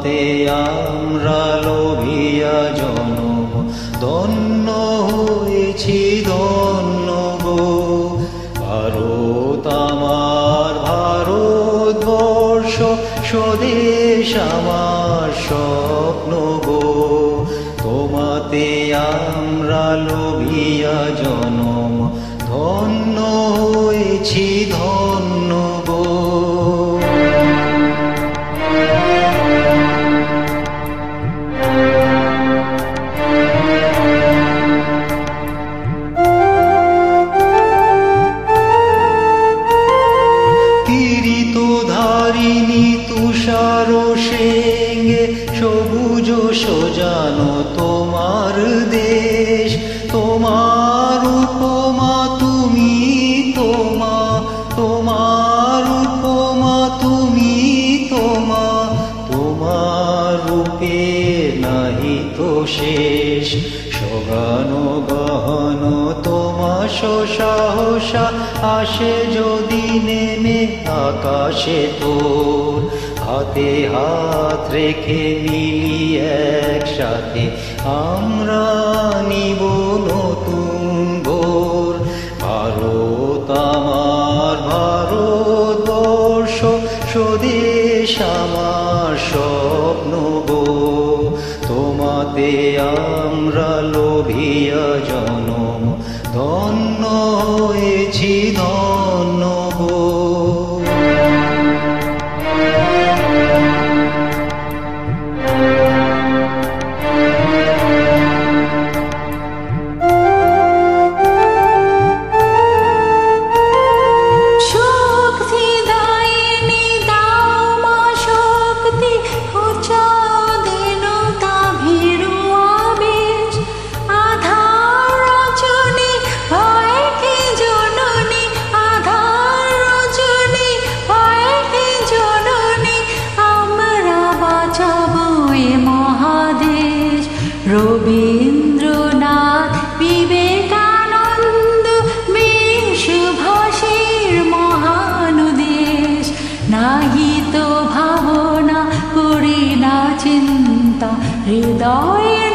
তোমাতে আমরা লোভিয়া জনম ধন্য হয়েছি ধন্য গো। ভারত আমার ভারতবর্ষ স্বদেশ আমার স্বপ্ন গো। তোমাতে আমরা লোভিয়া জনম ধন্য হয়েছি ধন্য গো। ধারিণী তুষার সেঙ্গে সবুজ সজানো তোমার দেশ। তোমার উপমা তুমি তোমা, তোমার উপমা তুমি তোমা, তোমার রূপে নাহি তো শেষ। সগান গহন তোমা সাহসা আসে যদি নেমে আকাশে তোর। হাতে হাত রেখে মিলি একসাথে আমরা নিব নতুন ভোর। ভারত আমার ভারতবর্ষ স্বদেশ আমার স্বপ্ন গো। তোমাতে আমরা লোভিয়া জনম ধন্য হয়েছি ধন্য গো। রবীন্দ্রনাথ বিবেকানন্দ বিশ্বভাষীর মহানুদেশ। নাহি তো ভাবনা করি না চিন্তা হৃদয়ে